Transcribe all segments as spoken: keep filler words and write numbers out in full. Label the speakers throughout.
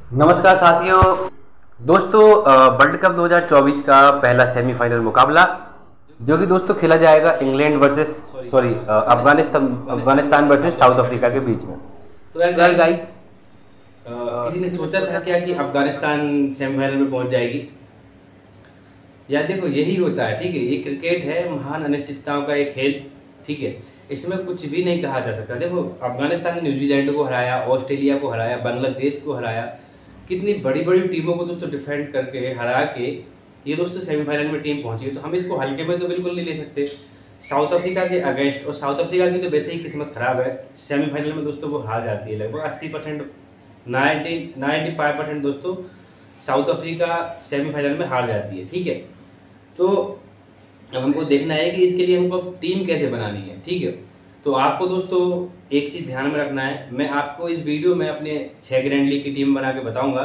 Speaker 1: नमस्कार साथियों। दोस्तों, वर्ल्ड कप दो हज़ार चौबीस का पहला सेमीफाइनल मुकाबला जो कि दोस्तों खेला जाएगा England versus sorry Afghanistan Afghanistan versus South Africa के बीच में।
Speaker 2: तो यार
Speaker 1: यार
Speaker 2: गाइस,
Speaker 1: गाइस,
Speaker 2: किसी ने सोचा था क्या कि अफगानिस्तान सेमीफाइनल में पहुंच जाएगी? यार देखो, यही होता है। ठीक है, ये क्रिकेट है, महान अनिश्चितताओं का एक खेल। ठीक है, इसमें कुछ भी नहीं कहा जा सकता। देखो, अफगानिस्तान ने न्यूजीलैंड को हराया, ऑस्ट्रेलिया को हराया, बांग्लादेश को हराया, कितनी बड़ी बड़ी टीमों को दोस्तों डिफेंड करके हरा के ये दोस्तों सेमीफाइनल में टीम पहुंची है। तो हम इसको हल्के में तो बिल्कुल नहीं ले सकते। साउथ अफ्रीका के अगेंस्ट, और साउथ अफ्रीका की तो वैसे ही किस्मत खराब है, सेमीफाइनल में दोस्तों वो हार जाती है। लगभग अस्सी percent ninety ninety five percent दोस्तों साउथ अफ्रीका सेमीफाइनल में हार जाती है। ठीक है, तो अब हमको देखना है कि इसके लिए हमको टीम कैसे बनानी है। ठीक है, तो आपको दोस्तों एक चीज ध्यान में रखना है। मैं आपको इस वीडियो में अपने छह ग्रैंड लीग की टीम बना के बताऊंगा।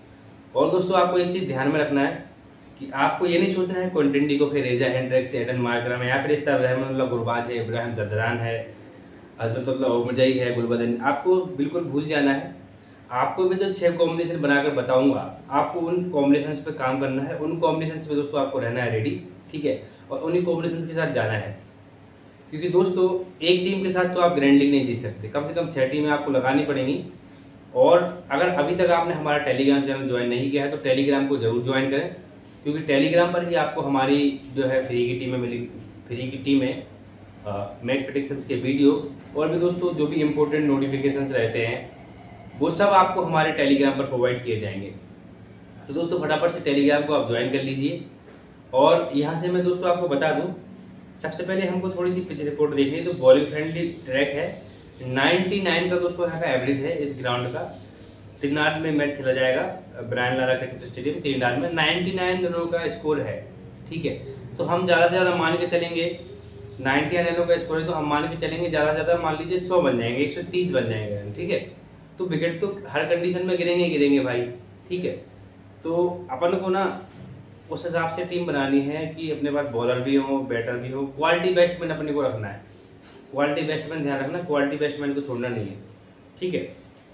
Speaker 2: और दोस्तों आपको एक चीज ध्यान में रखना है कि आपको ये नहीं सोचना है Quinton de Kock, Reeza Hendricks, Aiden Markram या फिर इस तरह रहमानुल्लाह गुरबाज है, इब्राहिम जदरान है, अजमतुल्लाह ओमजई है, गुलबदन। आपको बिल्कुल भूल जाना है। आपको भी जो छह कॉम्बिनेशन बनाकर बताऊंगा, आपको उन कॉम्बिनेशन पे काम करना है, उन कॉम्बिनेशन पे दोस्तों आपको रहना है रेडी। ठीक है, और उन्हीं कॉम्बिनेशन के साथ जाना है, क्योंकि दोस्तों एक टीम के साथ तो आप ग्रैंड लीग नहीं जीत सकते। कम से कम छह टीमें आपको लगानी पड़ेंगी। और अगर अभी तक आपने हमारा टेलीग्राम चैनल ज्वाइन नहीं किया है तो टेलीग्राम को जरूर ज्वाइन करें, क्योंकि टेलीग्राम पर ही आपको हमारी जो है फ्री की टीमें मिली फ्री की टीमें मैच प्रेडिक्शंस के वीडियो और भी दोस्तों जो भी इंपॉर्टेंट नोटिफिकेशंस रहते हैं वो सब आपको हमारे टेलीग्राम पर प्रोवाइड किए जाएंगे। तो दोस्तों फटाफट से टेलीग्राम को आप ज्वाइन कर लीजिए। और यहाँ से मैं दोस्तों आपको बता दूं, सबसे पहले हमको थोड़ी सी पिच रिपोर्ट देखनी है। तो बॉलिंग फ्रेंडली ट्रैक है, निन्यानवे का दोस्तों यहाँ का एवरेज है इस ग्राउंड का। त्रिनाद में मैच खेला जाएगा Brian Lara cricket stadium Trinidad में। निन्यानवे रनों का स्कोर है। ठीक है, तो हम ज्यादा से ज्यादा मान के चलेंगे, निन्यानवे रनों का स्कोर है तो हम मान के चलेंगे ज्यादा से ज्यादा मान लीजिए सौ बन जाएंगे, एक सौ तीस बन जाएंगे। ठीक है, तो विकेट तो हर कंडीशन में गिरेंगे गिरेंगे भाई। ठीक है, तो अपन को ना उस हिसाब से टीम बनानी है कि अपने पास बॉलर भी हो, बैटर भी हो, क्वालिटी बैट्समैन अपने को रखना है। क्वालिटी बैट्समैन ध्यान रखना, क्वालिटी बैट्समैन को छोड़ना नहीं है। ठीक है,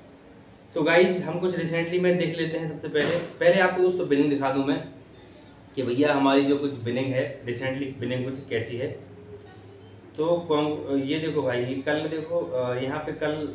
Speaker 2: तो गाइज हम कुछ रिसेंटली मैच देख लेते हैं। सबसे पहले पहले आपको दोस्तों बिनिंग दिखा दूं मैं कि भैया हमारी जो कुछ बिनिंग है, रिसेंटली बिनिंग कुछ कैसी है। तो कौन ये देखो भाई, कल देखो यहाँ पे कल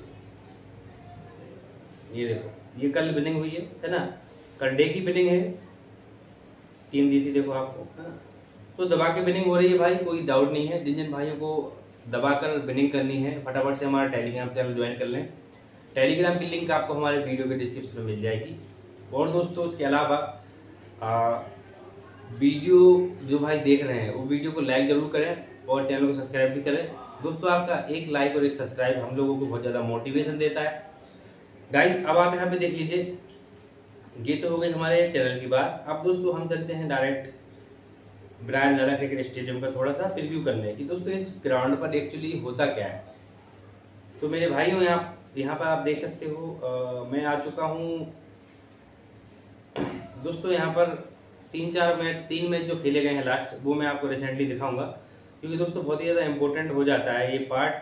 Speaker 2: ये देखो ये कल बिनिंग हुई है है ना, कल डे की बिनिंग है, टीम दी थी देखो आपको, है ना। तो दबा के बिनिंग हो रही है भाई, कोई डाउट नहीं है। जिन जिन भाइयों को दबाकर बिनिंग करनी है फटाफट से हमारा टेलीग्राम चैनल ज्वाइन कर लें। टेलीग्राम की लिंक आपको हमारे वीडियो के डिस्क्रिप्शन में मिल जाएगी। और दोस्तों उसके अलावा आ, वीडियो जो भाई देख रहे हैं वो वीडियो को लाइक जरूर करें और चैनल को सब्सक्राइब भी करें। दोस्तों आपका एक लाइक और एक सब्सक्राइब हम लोगों को बहुत ज़्यादा मोटिवेशन देता है। गाइस अब आप यहाँ पे देख लीजिए, ये तो हो गई हमारे चैनल की बात। अब दोस्तों हम चलते हैं direct Brian Lara cricket stadium का थोड़ा सा प्रीव्यू करने की। दोस्तों इस ग्राउंड पर एक्चुअली होता क्या है, तो मेरे भाइयों यहाँ यहाँ पर आप देख सकते हो, आ, मैं आ चुका हूँ दोस्तों। यहाँ पर तीन चार मैच तीन मैच जो खेले गए हैं लास्ट, वो मैं आपको रिसेंटली दिखाऊंगा, क्योंकि दोस्तों बहुत ही ज़्यादा इंपॉर्टेंट हो जाता है ये पार्ट।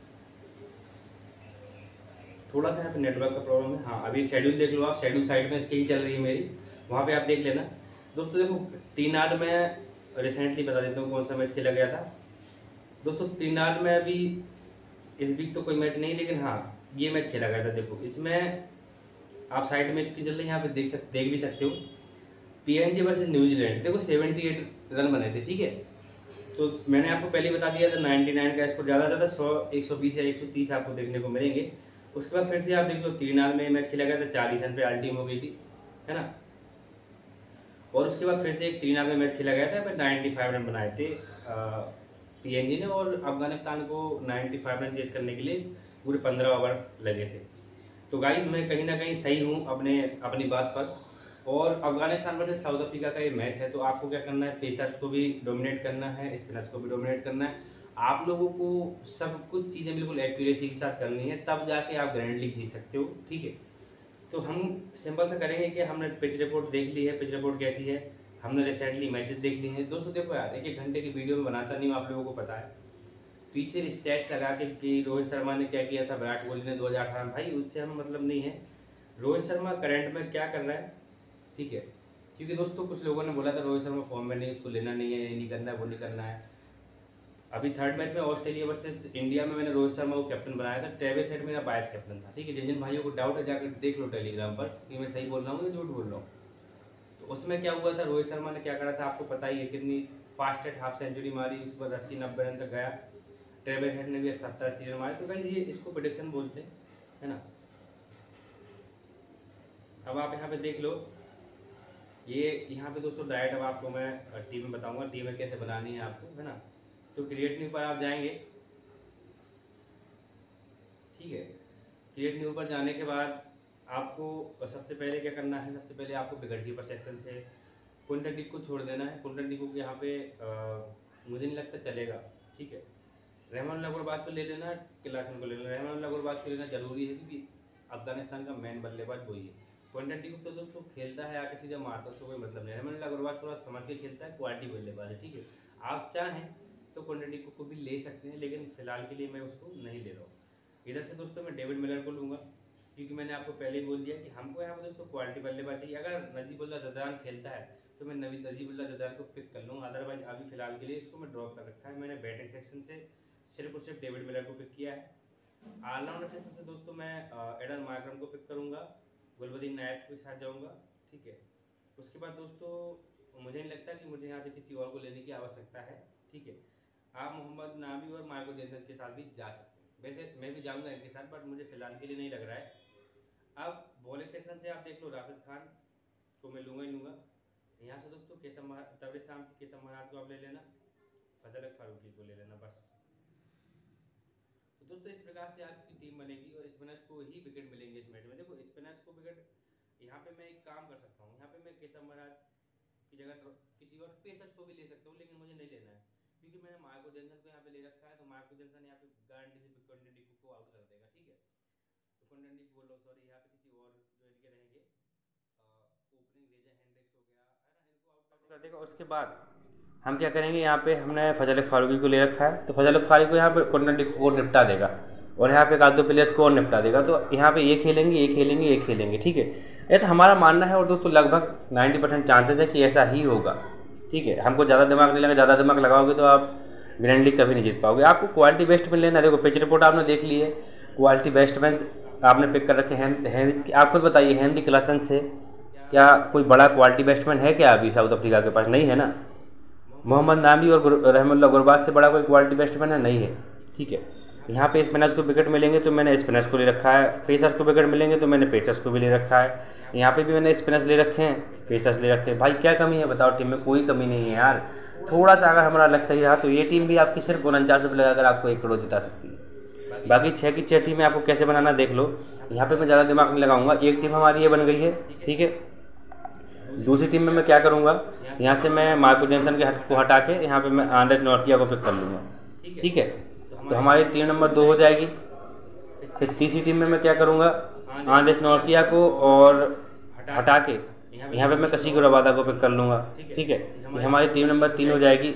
Speaker 2: थोड़ा सा यहाँ पे नेटवर्क का प्रॉब्लम है। हाँ, अभी शेड्यूल देख लो आप, शेड्यूल साइड में स्क्रीन चल रही है मेरी, वहाँ पे आप देख लेना। दोस्तों देखो त्रिनाद में रिसेंटली बता देता हूँ कौन सा मैच खेला गया था। दोस्तों त्रिनाद में अभी इस वीक तो कोई मैच नहीं, लेकिन हाँ ये मैच खेला गया था। देखो इसमें आप साइड मैच की जल्दी यहाँ पे देख सक देख भी सकते हो, पीएनजी वर्सेस न्यूजीलैंड। देखो अठहत्तर रन बने थे। ठीक है, तो मैंने आपको पहले बता दिया था निन्यानवे का स्कोर, ज़्यादा से ज़्यादा सौ, एक सौ बीस या एक सौ तीस आपको देखने को मिलेंगे। उसके बाद फिर से आप देख लो त्रिनाद में मैच खेला गया था, चालीस रन पे आल टीम हो गई थी, है ना। और उसके बाद फिर से एक त्रिनाद में मैच खेला गया था, पचानवे रन बनाए थे पीएनजी ने, और अफगानिस्तान को पचानवे रन चेस करने के लिए पूरे पंद्रह ओवर लगे थे। तो गाइस मैं कहीं ना कहीं सही हूँ अपने अपनी बात पर। और अफगानिस्तान वर्सेस साउथ अफ्रीका का ये मैच है, तो आपको क्या करना है, पेसर्स को भी डोमिनेट करना है, स्पिनर्स को भी डोमिनेट करना है। आप लोगों को सब कुछ चीज़ें बिल्कुल एक्यूरेसी के साथ करनी है, तब जाके आप ग्रैंड लीग जीत सकते हो। ठीक है, तो हम सिंपल सा करेंगे कि हमने पिच रिपोर्ट देख ली है, पिच रिपोर्ट कैसी है, हमने रिसेंटली मैचेस देख लिए हैं। दोस्तों देखो यार, एक एक घंटे की वीडियो में बनाता नहीं हूँ, आप लोगों को पता है। पीछे स्टैट्स लगा के कि रोहित शर्मा ने क्या किया था, विराट कोहली ने दो हज़ार अठारह में, भाई उससे हमें मतलब नहीं है। रोहित शर्मा करंट में क्या कर रहा है, ठीक है, क्योंकि दोस्तों कुछ लोगों ने बोला था रोहित शर्मा फॉर्म में नहीं, उसको लेना नहीं है, ये नहीं करना है, वो नहीं करना है। अभी थर्ड मैच में ऑस्ट्रेलिया वर्सेस इंडिया में मैंने रोहित शर्मा को कैप्टन बनाया था, ट्रेविस हेड मेरा वाइस कैप्टन था, ठीक है। जिन जिन भाइयों को डाउट है जाकर देख लो टेलीग्राम पर कि मैं सही बोल रहा हूँ या झूठ बोल रहा हूँ। तो उसमें क्या हुआ था, रोहित शर्मा ने क्या करा था आपको पता ही है, कितनी फास्टेस्ट हाफ सेंचुरी मारी, उस पर अस्सी नब्बे रन तक गया। ट्रेविस हेड ने भी सत्तर अस्सी रन मारे। तो गाइस ये इसको प्रेडिक्शन बोलते हैं, है ना। अब आप यहाँ पे देख लो, ये यहाँ पे दोस्तों डायरेक्ट अब आपको मैं टीम में बताऊंगा, टीम में कैसे बनानी है आपको, है ना। तो क्रिएट न्यू पर आप जाएंगे, ठीक है। क्रिएट न्यू पर जाने के बाद आपको सबसे पहले क्या करना है, सबसे पहले आपको विकेट कीपर सेक्शन से कुंडन डिक को छोड़ देना है। कुंडन डिक को यहाँ पे आ, मुझे नहीं लगता चलेगा, ठीक है। रहमान गुरबाज को ले लेना, क्लासन को ले लेना। रहमान गुरबाज को लेना जरूरी है क्योंकि अफगानिस्तान का मेन बल्लेबाज वही है। क्विंटन डी कॉक तो दोस्तों खेलता है आके सीधा मारता, उसको कोई मतलब नहीं। रहमान गुरबाज थोड़ा समझ के खेलता है, क्वालिटी बल्लेबाज है, ठीक है। आप चाहें तो क्विंटन डी कॉक को भी ले सकते हैं, लेकिन फिलहाल के लिए मैं उसको नहीं ले रहा हूँ। इधर से दोस्तों मैं डेविड मिलर को लूँगा, क्योंकि मैंने आपको पहले ही बोल दिया कि हमको यहाँ पर दोस्तों क्वालिटी बल्लेबाज चाहिए। अगर नजीबुल्लाह जदान खेलता है तो मैं नवी नजीबुल्लाह जदान को पिक कर लूँगा, अदरवाइज अभी फिलहाल के लिए इसको मैं ड्रॉप कर रखा है। मैंने बैटिंग सेक्शन से सिर्फ और सिर्फ डेविड मिलर को पिक किया है। ऑलराउंडर सेक्शन से दोस्तों मैं एडन मार्करम को पिक करूँगा, गुलबदीन नायक के साथ जाऊँगा, ठीक है। उसके बाद दोस्तों मुझे नहीं लगता कि मुझे यहाँ से किसी और को लेने की आवश्यकता है, ठीक है। आप मोहम्मद नाबी और मार्को जेसन के साथ भी जा सकते हैं, वैसे मैं भी जाऊँगा इनके साथ, बट मुझे फिलहाल के लिए नहीं लग रहा है। अब बॉलिंग सेक्शन से आप देख लो, राशिद खान को मैं लूँगा ही लूँगा। यहाँ से दोस्तों केसम तबरेज शाम केसम महाराज को आप ले लेना, फजल फारूकी को ले लेना, बस। तो दोस्तों इस प्रकार से आपकी टीम बनेगी और स्पिनर्स को ही विकेट मिलेंगे इस मैच में। देखो स्पिनर्स को विकेट, यहाँ पे मैं एक काम कर सकता हूँ, यहाँ पे मैं केसम महाराज की जगह किसी और पेसर्स को भी ले सकता हूँ, लेकिन मुझे नहीं लेना है क्योंकि मैंने मार्को जेसन को यहाँ पे ले रखा है। तो मार्को जेसन यहाँ पे गारंटी से क्विंटन डी कॉक को आउट कर देगा, ठीक है। तो क्विंटन डी बोलो सॉरी, यहाँ पे किसी और जो इनके रहेंगे ओपनिंग रेजा हेंड्रिक्स हो गया, है ना, इनको आउट कर देगा। उसके बाद हम क्या करेंगे, यहाँ पे हमने फजल फारूकी को ले रखा है, तो फजल फारूकी को यहाँ पे क्विंटन डी कॉक को निपटा देगा और यहाँ पे एक आध दो प्लेयर्स को और निपटा देगा। तो यहाँ पे ये खेलेंगे ये खेलेंगे ये खेलेंगे, ठीक है। ऐसा हमारा मानना है और दोस्तों लगभग नाइन्टी परसेंट चांसेस है कि ऐसा ही होगा, ठीक है। हमको ज़्यादा दिमाग नहीं लगेगा, ज़्यादा दिमाग लगाओगे तो आप ग्रैंड लीग कभी नहीं जीत पाओगे। आपको क्वालिटी बेस्ट में लेना है। देखो पिच रिपोर्ट आपने देख ली है, क्वालिटी बेस्ट मैन आपने पिक कर रखे हैं। आप खुद बताइए, हेनरी क्लासन से क्या कोई बड़ा क्वालिटी बैट्समैन है क्या अभी साउथ अफ्रीका के पास? नहीं है ना। मोहम्मद नाबी और रहमान गुरबाज से बड़ा कोई क्वालिटी बैट्समैन है? नहीं है, ठीक है। यहाँ पे स्पिनर्स को विकेट मिलेंगे तो मैंने स्पिनर्स को ले रखा है, पेसर्स को विकेट मिलेंगे तो मैंने पेसर्स को भी ले रखा है। यहाँ पे भी मैंने स्पिनर्स ले रखे हैं, पेसर्स ले रखे हैं। भाई क्या कमी है बताओ, टीम में कोई कमी नहीं है यार। थोड़ा सा अगर हमारा लक सही रहा तो ये टीम भी आपकी सिर्फ उनचास रुपये लगाकर आपको एक करोड़ जिता सकती है। बाकी छः की छः टीमें आपको कैसे बनाना देख लो। यहाँ पे मैं ज़्यादा दिमाग नहीं लगाऊंगा। एक टीम हमारी ये बन गई है, ठीक है। दूसरी टीम में मैं क्या करूँगा, यहाँ से मैं मार्को जेसन के हट को हटा के यहाँ पे मैं आंड्रेस नॉर्किया को पिक कर लूँगा, ठीक है। तो हमारी टीम नंबर दो हो जाएगी। फिर तीसरी टीम में मैं क्या करूँगा, आंड्रेस नॉर्किया को और हटा के यहाँ पे मैं कसीको रबादा को पिक कर लूँगा, ठीक है। ये हमारी टीम नंबर तीन हो जाएगी।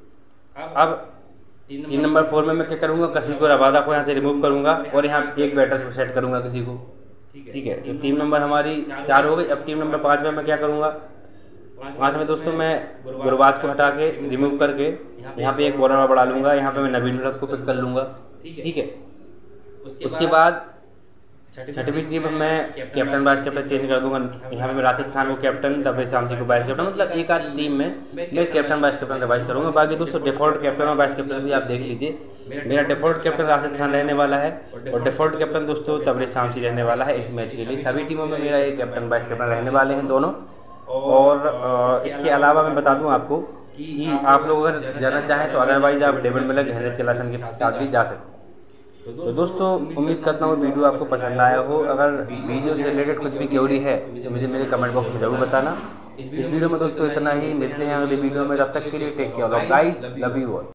Speaker 2: अब टीम नंबर फोर में मैं क्या करूँगा, कसीको रबादा को यहाँ से रिमूव करूँगा और यहाँ एक बैटर्स को सेट करूँगा किसी को, ठीक है। तो टीम नंबर हमारी चार हो गई। अब टीम नंबर पाँच में मैं क्या करूँगा, पाँच में दोस्तों मैं गुरबाज को हटा के रिमूव करके यहाँ पे एक बॉलर बढ़ा लूँगा। यहाँ पे मैं नबील हक को पिक कर लूँगा, ठीक है। उसके बाद छठवीं टीम में मैं कैप्टन वाइस कैप्टन चेंज कर दूंगा। यहाँ पे मैं राशिद खान को कैप्टन, तबरेज शामसी को वाइस कैप्टन, मतलब एक आध टीम में मैं कैप्टन वाइस कैप्टन रिवाइज करूँगा। बाकी दोस्तों डिफॉल्ट कैप्टन और वाइस कैप्टन भी आप देख लीजिए। मेरा डिफॉल्ट कैप्टन राशिद खान रहने वाला है और डिफॉल्ट कैप्टन दोस्तों तबरेज शामसी रहने वाला है इस मैच के लिए। सभी टीमों में मेरा एक कैप्टन वाइस कैप्टन रहने वाले हैं दोनों। और इसके अलावा मैं बता दूँ आपको कि आप लोग अगर जाना चाहें तो अदरवाइज आप डेविड मिलर, हेनरी क्लासन के साथ भी जा सकते हैं। तो दोस्तों उम्मीद करता हूँ वीडियो आपको पसंद आया हो। अगर वीडियो से रिलेटेड कुछ भी क्वेरी है तो मुझे मेरे कमेंट बॉक्स में जरूर बताना। इस वीडियो में दोस्तों इतना ही, मिलते हैं अगली वीडियो में। तब तक के लिए take care guys, love you all.